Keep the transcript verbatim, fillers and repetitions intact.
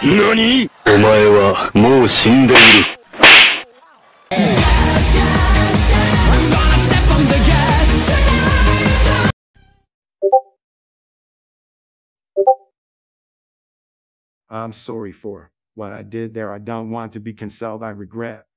何？お前はもう死んでいる。 I'm sorry for what I did there. I don't want to be cancelled. I regret.